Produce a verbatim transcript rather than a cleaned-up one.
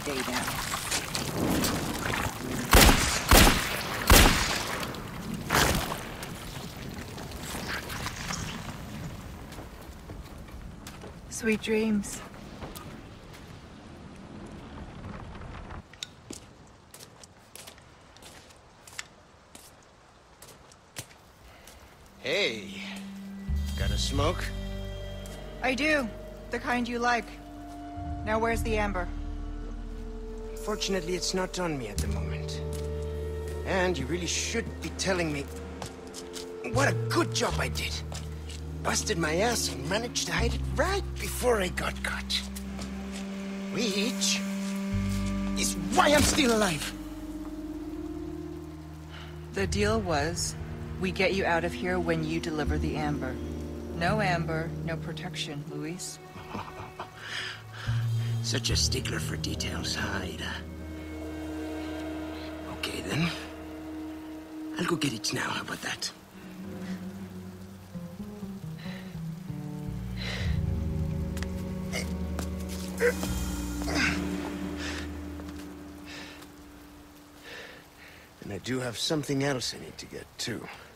day now. Sweet dreams. Hey, got a smoke? I do. The kind you like. Now where's the amber? Fortunately, it's not on me at the moment. And you really should be telling me what a good job I did. Busted my ass and managed to hide it right before I got caught. Which is why I'm still alive. The deal was, we get you out of here when you deliver the amber. No amber, no protection, Luis. Such a stickler for details, huh, Ada? Okay, then. I'll go get it now. How about that? And I do have something else I need to get, too.